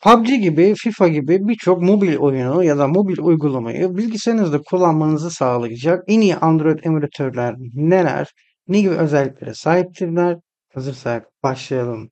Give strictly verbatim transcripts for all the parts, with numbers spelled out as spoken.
P U B G gibi, FIFA gibi birçok mobil oyunu ya da mobil uygulamayı bilgisayarınızda kullanmanızı sağlayacak en iyi Android emülatörler neler, ne gibi özelliklere sahiptirler? Hazırsak başlayalım.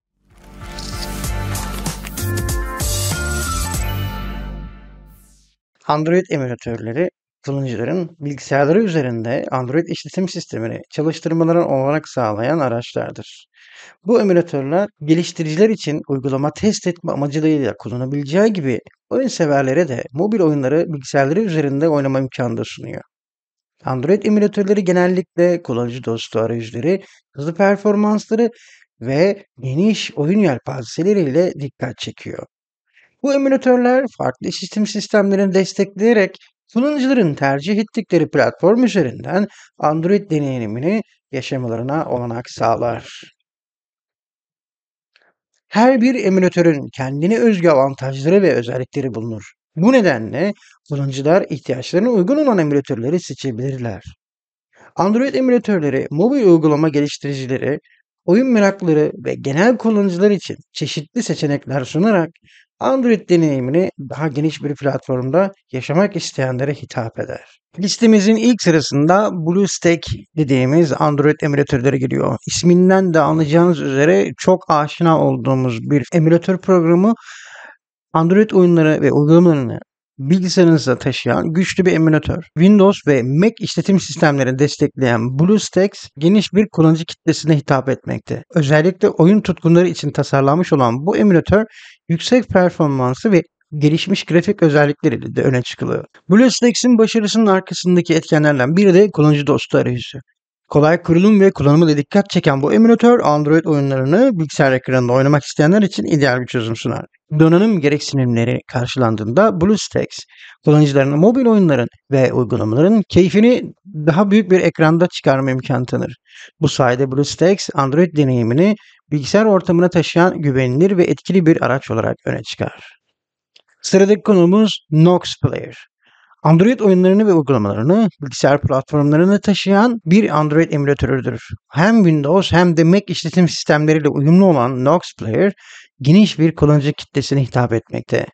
Android emülatörleri kullanıcıların bilgisayarları üzerinde Android işletim sistemini çalıştırmalarını olarak sağlayan araçlardır. Bu emülatörler geliştiriciler için uygulama test etme amacıyla kullanabileceği gibi oyun severlere de mobil oyunları bilgisayarları üzerinde oynama imkanı da sunuyor. Android emülatörleri genellikle kullanıcı dostu arayüzleri, hızlı performansları ve geniş oyun yelpazeleriyle dikkat çekiyor. Bu emülatörler farklı işletim sistemlerini destekleyerek kullanıcıların tercih ettikleri platform üzerinden Android deneyimini yaşamalarına olanak sağlar. Her bir emülatörün kendine özgü avantajları ve özellikleri bulunur. Bu nedenle kullanıcılar ihtiyaçlarına uygun olan emülatörleri seçebilirler. Android emülatörleri mobil uygulama geliştiricileri, oyun meraklıları ve genel kullanıcılar için çeşitli seçenekler sunarak Android deneyimini daha geniş bir platformda yaşamak isteyenlere hitap eder. Listemizin ilk sırasında BlueStack dediğimiz Android emülatörleri geliyor. İsminden de anlayacağınız üzere çok aşina olduğumuz bir emülatör programı. Android oyunları ve uygulamalarını bilgisayarınıza taşıyan güçlü bir emülatör. Windows ve Mac işletim sistemlerini destekleyen BlueStacks geniş bir kullanıcı kitlesine hitap etmekte. Özellikle oyun tutkunları için tasarlanmış olan bu emülatör yüksek performansı ve gelişmiş grafik özellikleriyle de öne çıkılıyor. BlueStacks'in başarısının arkasındaki etkenlerden biri de kullanıcı dostu arayüzü. Kolay kurulum ve kullanımı dikkat çeken bu emülatör Android oyunlarını bilgisayar ekranında oynamak isteyenler için ideal bir çözüm sunar. Donanım gereksinimleri karşılandığında BlueStacks, kullanıcılarına mobil oyunların ve uygulamaların keyfini daha büyük bir ekranda çıkarma imkanı tanır. Bu sayede BlueStacks, Android deneyimini bilgisayar ortamına taşıyan güvenilir ve etkili bir araç olarak öne çıkar. Sıradaki konumuz Nox Player. Android oyunlarını ve uygulamalarını bilgisayar platformlarına taşıyan bir Android emülatörüdür. Hem Windows hem de Mac işletim sistemleriyle uyumlu olan Nox Player, geniş bir kullanıcı kitlesine hitap etmekte.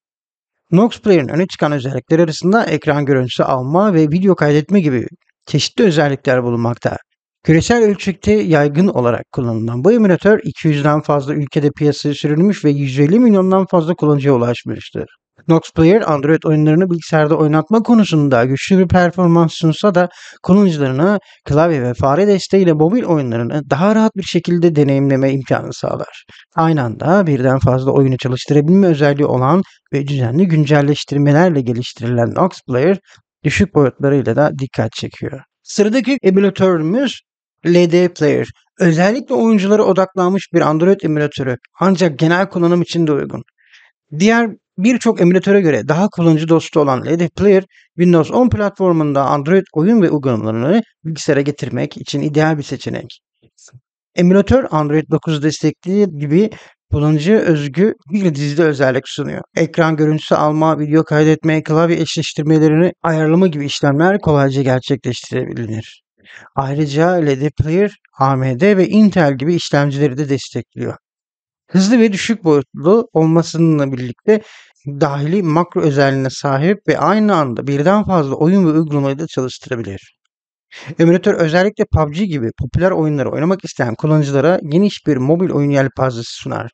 Nox Player'ın öne çıkan özellikleri arasında ekran görüntüsü alma ve video kaydetme gibi çeşitli özellikler bulunmakta. Küresel ölçekte yaygın olarak kullanılan bu emülatör iki yüzden fazla ülkede piyasaya sürülmüş ve yüz elli milyondan fazla kullanıcıya ulaşmıştır. Nox Player, Android oyunlarını bilgisayarda oynatma konusunda güçlü bir performans sunsa da kullanıcılarına klavye ve fare desteğiyle mobil oyunlarını daha rahat bir şekilde deneyimleme imkanı sağlar. Aynı anda birden fazla oyunu çalıştırabilme özelliği olan ve düzenli güncelleştirmelerle geliştirilen Nox Player, düşük boyutlarıyla da dikkat çekiyor. Sıradaki emülatörümüz L D Player. Özellikle oyunculara odaklanmış bir Android emülatörü, ancak genel kullanım için de uygun. Diğer birçok emülatöre göre daha kullanıcı dostu olan L D Player, Windows on platformunda Android oyun ve uygulamalarını bilgisayara getirmek için ideal bir seçenek. Emülatör Android dokuz destekli gibi kullanıcı özgü bir dizide özellik sunuyor. Ekran görüntüsü alma, video kaydetme, klavye eşleştirmelerini ayarlama gibi işlemler kolayca gerçekleştirilebilir. Ayrıca L D Player, A M D ve Intel gibi işlemcileri de destekliyor. Hızlı ve düşük boyutlu olmasıyla birlikte dahili makro özelliğine sahip ve aynı anda birden fazla oyun ve uygulamayı da çalıştırabilir. Emülatör özellikle P U B G gibi popüler oyunları oynamak isteyen kullanıcılara geniş bir mobil oyun yelpazesi sunar.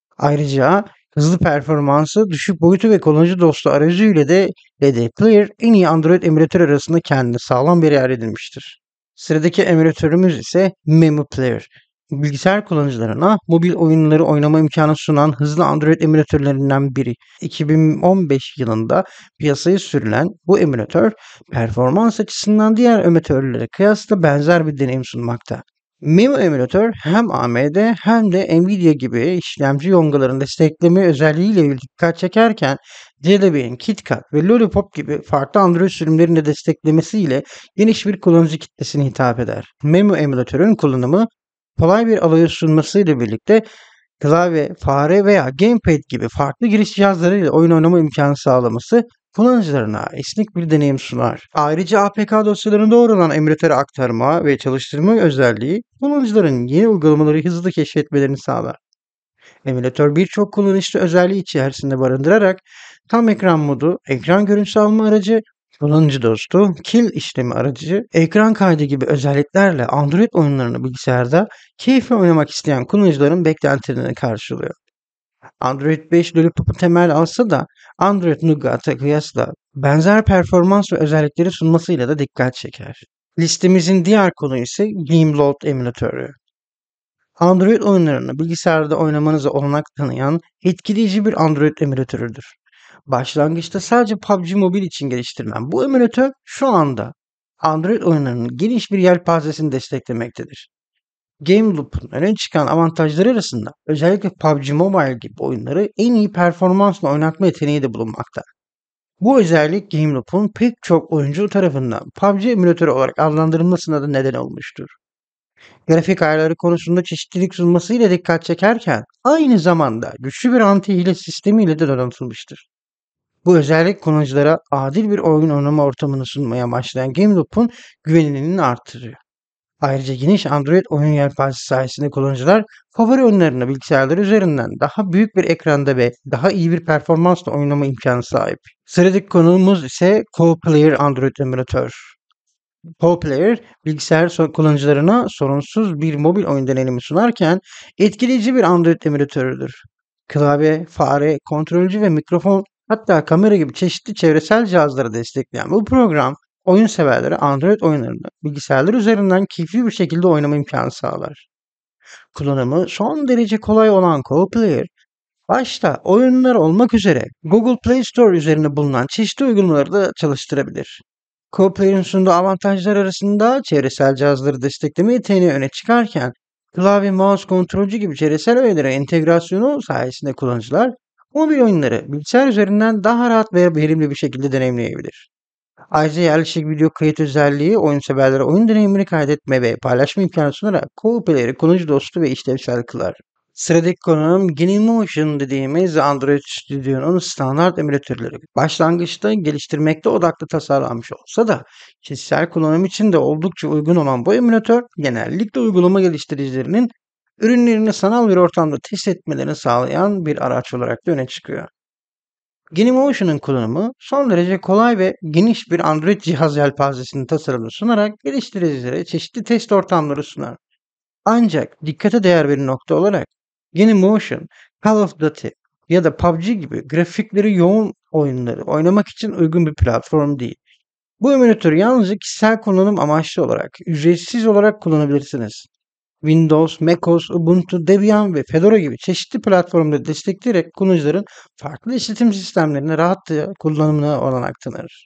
Ayrıca hızlı performansı, düşük boyutu ve kullanıcı dostu arayüzüyle de L D Player en iyi Android emülatör arasında kendine sağlam bir yer edinmiştir. Sıradaki emülatörümüz ise Memu Player. Bilgisayar kullanıcılarına mobil oyunları oynama imkanı sunan hızlı Android emülatörlerinden biri. iki bin on beş yılında piyasaya sürülen bu emülatör, performans açısından diğer emülatörlere kıyasla benzer bir deneyim sunmakta. Memu emülatör hem A M D hem de Nvidia gibi işlemci yongalarını destekleme özelliğiyle dikkat çekerken, Jelly Bean, KitKat ve Lollipop gibi farklı Android sürümlerini de desteklemesiyle geniş bir kullanıcı kitlesine hitap eder. Memu emülatörün kullanımı kolay bir alayı sunmasıyla birlikte klavye, fare veya gamepad gibi farklı giriş cihazlarıyla oyun oynama imkanı sağlaması kullanıcılarına esnek bir deneyim sunar. Ayrıca A P K dosyalarını doğrudan emülatöre aktarma ve çalıştırma özelliği kullanıcıların yeni uygulamaları hızlı keşfetmelerini sağlar. Emülatör birçok kullanışlı özelliği içerisinde barındırarak tam ekran modu, ekran görüntüsü alma aracı, kullanıcı dostu, kill işlemi aracı, ekran kaydı gibi özelliklerle Android oyunlarını bilgisayarda keyifle oynamak isteyen kullanıcıların beklentilerini karşılıyor. Android beş Lollipop'u temel alsa da Android Nougat'a kıyasla benzer performans ve özellikleri sunmasıyla da dikkat çeker. Listemizin diğer konu ise GameLoad emülatörü. Android oyunlarını bilgisayarda oynamanıza olanak tanıyan etkileyici bir Android emülatörüdür. Başlangıçta sadece P U B G Mobile için geliştirilen bu emülatör şu anda Android oyunlarının geniş bir yelpazesini desteklemektedir. GameLoop'un öne çıkan avantajları arasında özellikle P U B G Mobile gibi oyunları en iyi performansla oynatma yeteneği de bulunmakta. Bu özellik GameLoop'un pek çok oyuncu tarafından P U B G emülatörü olarak adlandırılmasına da neden olmuştur. Grafik ayarları konusunda çeşitlilik sunmasıyla dikkat çekerken aynı zamanda güçlü bir anti-hile sistemiyle de donatılmıştır. Bu özellik kullanıcılara adil bir oyun oynama ortamını sunmaya başlayan GameLoop'un güvenilirliğini artırıyor. Ayrıca geniş Android oyun yelpazesi sayesinde kullanıcılar favori oyunlarını bilgisayarları üzerinden daha büyük bir ekranda ve daha iyi bir performansla oynama imkanı sahip. Sıradaki konumuz ise Co-Player Android emülatör. Co-Player, bilgisayar so- kullanıcılarına sorunsuz bir mobil oyun deneyimi sunarken etkileyici bir Android emülatörüdür. Klavye, fare, kontrolcü ve mikrofon, hatta kamera gibi çeşitli çevresel cihazları destekleyen bu program, oyun severlere Android oyunlarını bilgisayarlar üzerinden keyifli bir şekilde oynama imkanı sağlar. Kullanımı son derece kolay olan Co-Player, başta oyunlar olmak üzere Google Play Store üzerinde bulunan çeşitli uygulamaları da çalıştırabilir. Co-Player'in sunduğu avantajlar arasında çevresel cihazları destekleme yeteneği öne çıkarken klavye, mouse, kontrolcü gibi çevresel öğelerin entegrasyonu sayesinde kullanıcılar mobil oyunları bilgisayar üzerinden daha rahat ve verimli bir şekilde deneyimleyebilir. Ayrıca yerleşik video kayıt özelliği oyun severlere oyun deneyimini kaydetme ve paylaşma imkanı sunarak co-player'i kullanıcı dostu ve işlevsel kılar. Sıradaki konum Genymotion dediğimiz Android Studio'nun standart emülatörleri. Başlangıçta geliştirmekte odaklı tasarlanmış olsa da kişisel kullanım için de oldukça uygun olan bu emülatör genellikle uygulama geliştiricilerinin ürünlerini sanal bir ortamda test etmelerini sağlayan bir araç olarak da öne çıkıyor. Genymotion'un kullanımı son derece kolay ve geniş bir Android cihaz yelpazesinin tasarımını sunarak geliştiricilere çeşitli test ortamları sunar. Ancak dikkate değer bir nokta olarak Genymotion, Call of Duty ya da P U B G gibi grafikleri yoğun oyunları oynamak için uygun bir platform değil. Bu emülatörü yalnızca kişisel kullanım amaçlı olarak ücretsiz olarak kullanabilirsiniz. Windows, macOS, Ubuntu, Debian ve Fedora gibi çeşitli platformları destekleyerek kullanıcıların farklı işletim sistemlerine rahatça kullanımına olanak tanır.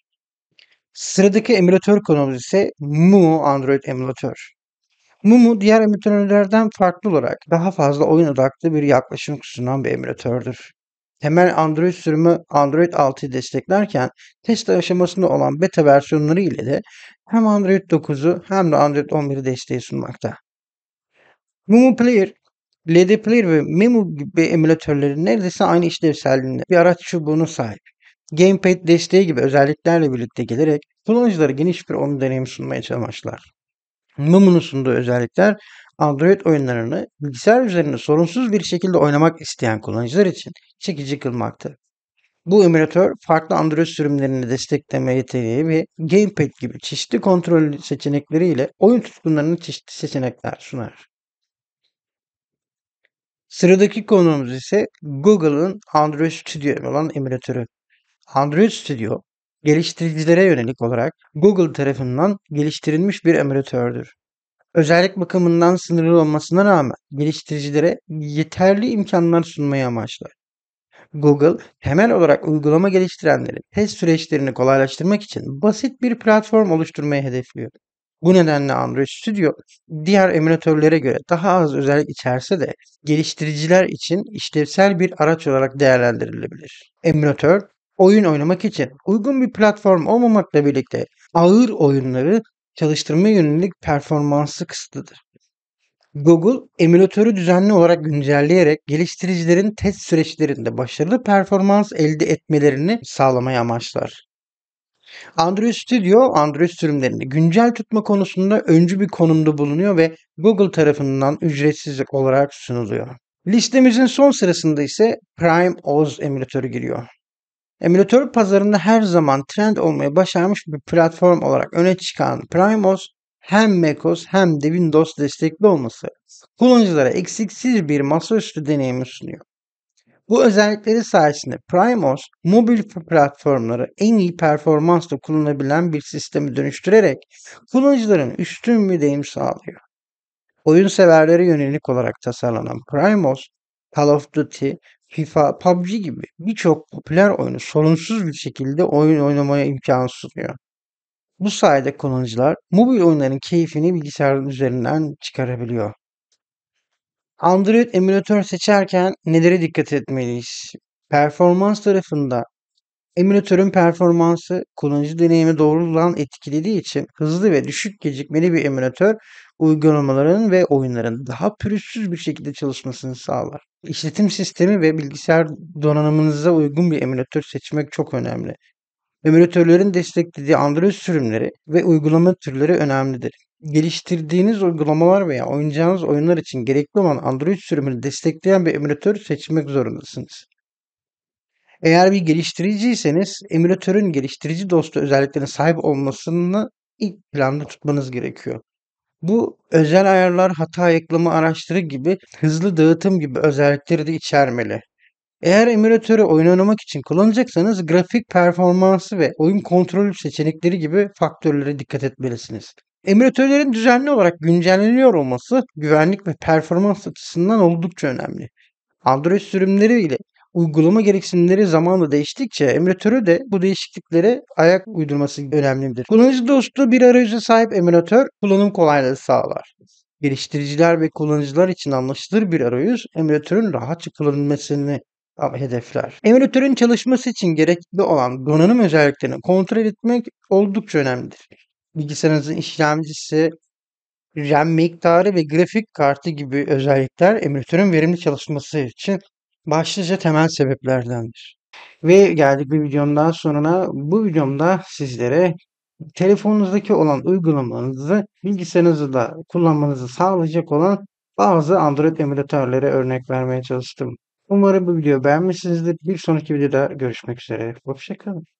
Sıradaki emülatör konumuz ise Mumu Android emülatör. Mumu diğer emülatörlerden farklı olarak daha fazla oyun odaklı bir yaklaşım sunan bir emülatördür. Temel Android sürümü Android altıyı desteklerken test aşamasında olan beta versiyonları ile de hem Android dokuzu hem de Android on biri desteği sunmakta. Mumu Player, L D Player ve Memu gibi emülatörlerin neredeyse aynı işlevselliğinde bir araç çubuğuna sahip. Gamepad desteği gibi özelliklerle birlikte gelerek kullanıcılara geniş bir oyun deneyimi sunmaya çalışmışlar. Mumu'nun sunduğu özellikler Android oyunlarını bilgisayar üzerinde sorunsuz bir şekilde oynamak isteyen kullanıcılar için çekici kılmakta. Bu emülatör farklı Android sürümlerini destekleme yeteneği ve Gamepad gibi çeşitli kontrol seçenekleriyle oyun tutkunlarına çeşitli seçenekler sunar. Sıradaki konumuz ise Google'ın Android Studio olan emülatörü. Android Studio, geliştiricilere yönelik olarak Google tarafından geliştirilmiş bir emülatördür. Özellik bakımından sınırlı olmasına rağmen geliştiricilere yeterli imkanlar sunmayı amaçlar. Google, temel olarak uygulama geliştirenlerin test süreçlerini kolaylaştırmak için basit bir platform oluşturmayı hedefliyor. Bu nedenle Android Studio, diğer emülatörlere göre daha az özellik içerse de geliştiriciler için işlevsel bir araç olarak değerlendirilebilir. Emülatör, oyun oynamak için uygun bir platform olmamakla birlikte ağır oyunları çalıştırmaya yönelik performansı kısıtlıdır. Google, emülatörü düzenli olarak güncelleyerek geliştiricilerin test süreçlerinde başarılı performans elde etmelerini sağlamayı amaçlar. Android Studio, Android sürümlerini güncel tutma konusunda öncü bir konumda bulunuyor ve Google tarafından ücretsiz olarak sunuluyor. Listemizin son sırasında ise PrimeOS emülatörü giriyor. Emülatör pazarında her zaman trend olmayı başarmış bir platform olarak öne çıkan PrimeOS, hem macOS hem de Windows destekli olması kullanıcılara eksiksiz bir masaüstü deneyimi sunuyor. Bu özellikleri sayesinde PrimeOS, mobil platformları en iyi performansla kullanabilen bir sisteme dönüştürerek kullanıcıların üstün bir deneyim sağlıyor. Oyun severlere yönelik olarak tasarlanan PrimeOS, Call of Duty, FIFA, P U B G gibi birçok popüler oyunu sorunsuz bir şekilde oyun oynamaya imkan sunuyor. Bu sayede kullanıcılar mobil oyunların keyfini bilgisayarın üzerinden çıkarabiliyor. Android emülatör seçerken nelere dikkat etmeliyiz? Performans tarafında emülatörün performansı kullanıcı deneyimi doğrudan etkilediği için hızlı ve düşük gecikmeli bir emülatör uygulamaların ve oyunların daha pürüzsüz bir şekilde çalışmasını sağlar. İşletim sistemi ve bilgisayar donanımınıza uygun bir emülatör seçmek çok önemli. Emülatörlerin desteklediği Android sürümleri ve uygulama türleri önemlidir. Geliştirdiğiniz uygulamalar veya oynayacağınız oyunlar için gerekli olan Android sürümünü destekleyen bir emülatör seçmek zorundasınız. Eğer bir geliştiriciyseniz emülatörün geliştirici dostu özelliklerine sahip olmasını ilk planda tutmanız gerekiyor. Bu özel ayarlar, hata ekleme araçları gibi hızlı dağıtım gibi özellikleri de içermeli. Eğer emülatörü oyun oynamak için kullanacaksanız grafik performansı ve oyun kontrolü seçenekleri gibi faktörlere dikkat etmelisiniz. Emülatörlerin düzenli olarak güncelleniyor olması güvenlik ve performans açısından oldukça önemli. Android sürümleri ile uygulama gereksinimleri zamanla değiştikçe emülatörü de bu değişikliklere ayak uydurması önemlidir. Kullanıcı dostu bir arayüze sahip emülatör kullanım kolaylığı sağlar. Geliştiriciler ve kullanıcılar için anlaşılır bir arayüz emülatörün rahatça kullanılmasını hedefler. Emülatörün çalışması için gerekli olan donanım özelliklerini kontrol etmek oldukça önemlidir. Bilgisayarınızın işlemcisi, RAM miktarı ve grafik kartı gibi özellikler emülatörün verimli çalışması için başlıca temel sebeplerdendir. Ve geldik bir videomdan sonuna. Bu videomda sizlere telefonunuzdaki olan uygulamanızı bilgisayarınızda kullanmanızı sağlayacak olan bazı Android emülatörlere örnek vermeye çalıştım. Umarım bu videoyu beğenmişsinizdir. Bir sonraki videoda görüşmek üzere. Hoşça kalın.